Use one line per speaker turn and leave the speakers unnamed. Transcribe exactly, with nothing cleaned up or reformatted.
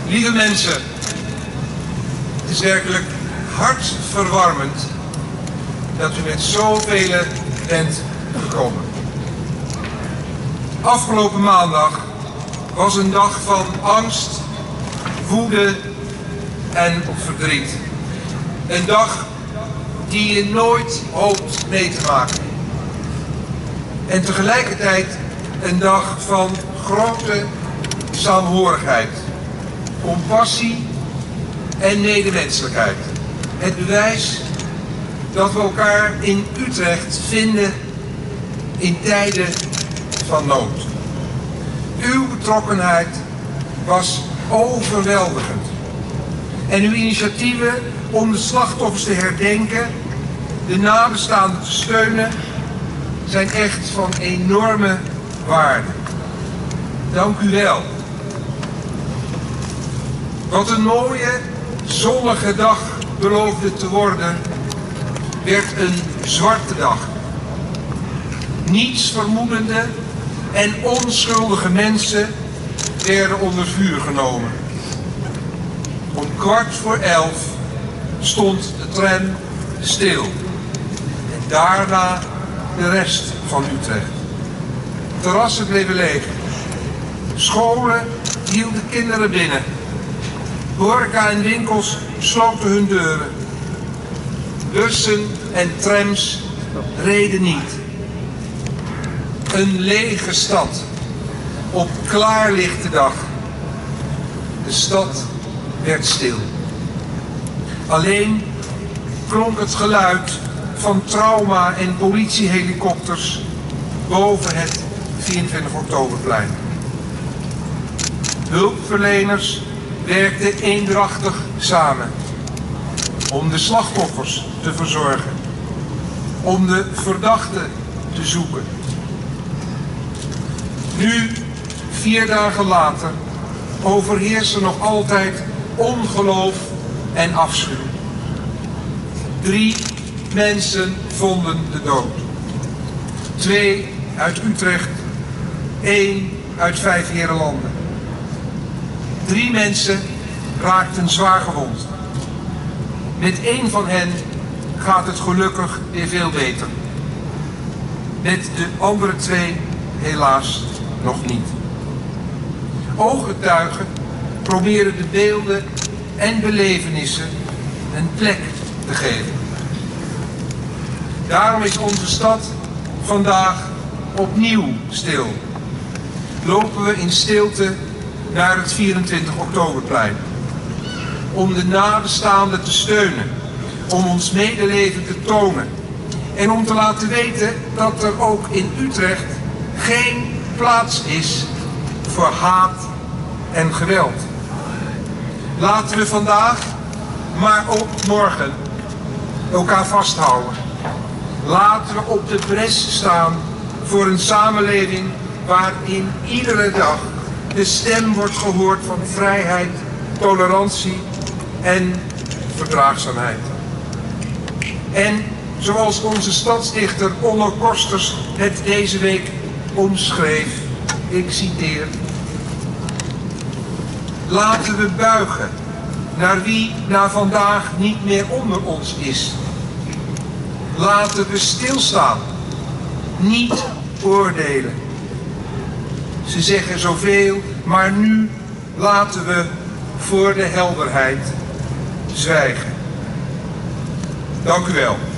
Lieve mensen, het is werkelijk hartverwarmend dat u met zoveel bent gekomen. Afgelopen maandag was een dag van angst, woede en verdriet. Een dag die je nooit hoopt mee te maken. En tegelijkertijd een dag van grote saamhorigheid, compassie en medemenselijkheid. Het bewijs dat we elkaar in Utrecht vinden in tijden van nood. Uw betrokkenheid was overweldigend. En uw initiatieven om de slachtoffers te herdenken, de nabestaanden te steunen, zijn echt van enorme waarde. Dank u wel. Wat een mooie, zonnige dag beloofde te worden, werd een zwarte dag. Niets vermoedende en onschuldige mensen werden onder vuur genomen. Om kwart voor elf stond de tram stil. En daarna de rest van Utrecht. Terrassen bleven leeg. Scholen hielden kinderen binnen. Horeca en winkels sloten hun deuren. Bussen en trams reden niet. Een lege stad op klaarlichte dag. De stad werd stil. Alleen klonk het geluid van trauma- en politiehelikopters boven het vierentwintig oktoberplein. Hulpverleners werkten eendrachtig samen om de slachtoffers te verzorgen, om de verdachten te zoeken. Nu, vier dagen later, overheersen nog altijd ongeloof en afschuw. Drie mensen vonden de dood. Twee uit Utrecht, één uit Vijfheerenlanden. Drie mensen raakten zwaar gewond. Met één van hen gaat het gelukkig weer veel beter. Met de andere twee helaas nog niet. Ooggetuigen proberen de beelden en belevenissen een plek te geven. Daarom is onze stad vandaag opnieuw stil. Lopen we in stilte naar het vierentwintig oktoberplein. Om de nabestaanden te steunen. Om ons medeleven te tonen. En om te laten weten dat er ook in Utrecht geen plaats is voor haat en geweld. Laten we vandaag, maar ook morgen, elkaar vasthouden. Laten we op de bres staan voor een samenleving waarin iedere dag de stem wordt gehoord van vrijheid, tolerantie en verdraagzaamheid. En zoals onze stadsdichter Onno Kosters het deze week omschreef, ik citeer: laten we buigen naar wie na vandaag niet meer onder ons is. Laten we stilstaan, niet oordelen. Ze zeggen zoveel, maar nu laten we voor de helderheid zwijgen. Dank u wel.